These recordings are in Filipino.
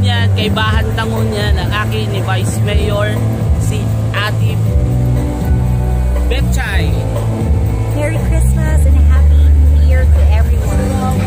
yan, kay Bahan Tangon yan, ang akin ni Vice Mayor, si Ate Betchay. Merry Christmas and Happy New Year to everyone.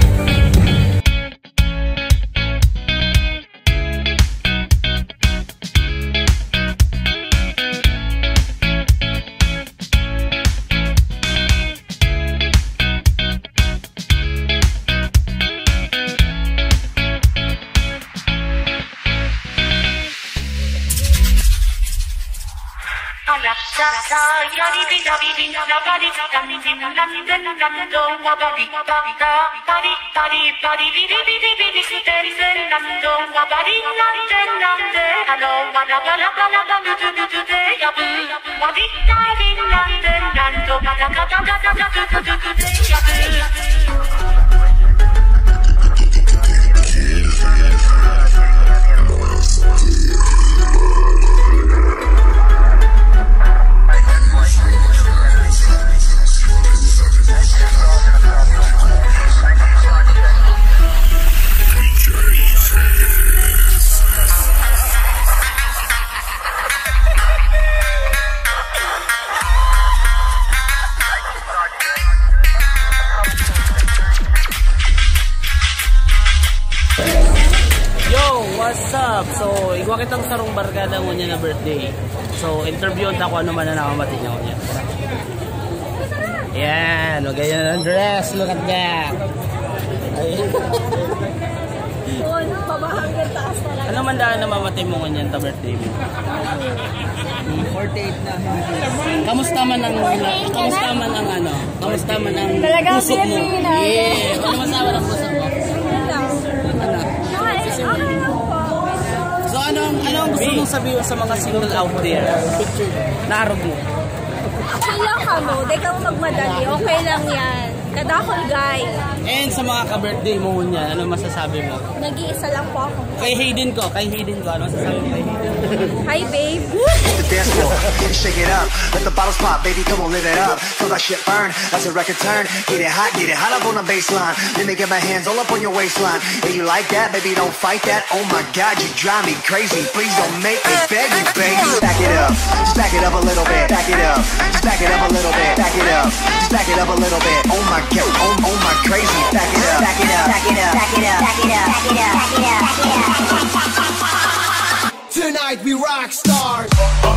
What's up? So, igwa kitang sarong barkada mo niya na birthday. So, interviewed ako ano man na nakamati niya ko niya. Yan, o ganyan ang dress. Look at that. Ano man daan na mamatay mo ganyan ta birthday mo? 48 na. Kamusta man ang ano? Kamusta man ang pusok mo? Yeah. Ano masawa ng pusok mo? Ano ang gusto mong sabihin sa mga single out there? Naarog mo. Okay lang ka mo. Di ka mo magmadali. Okay lang yan. Kadakol guy. And sa mga ka-birthday mo niya, ano masasabi mo? Nag-iisa lang po ako. Kay Hayden ko. Ano masasabi mo kay Hayden? Hi babe. The dance floor, shake it up. Let the bottles pop, baby, come on, live it up. Feel that shit burn, that's a record turn. Get it hot up on the baseline. Let me get my hands all up on your waistline. If you like that, baby, don't fight that. Oh my God, you drive me crazy. Please don't make me beg you, baby. Back it up, just back it up a little bit. Back it up, just back it up a little bit. Back it up, just back it up a little bit. Oh my God, oh my crazy. Back it up, back it up, back it up, back it up, back it up, back it up, back it up. Tonight we rock stars.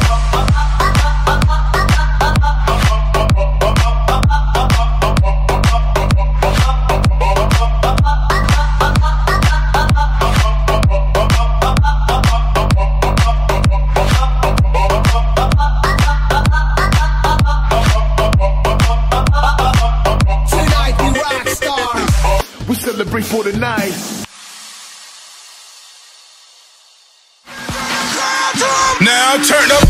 Tonight we rock stars. We celebrate for the night. Now turn up.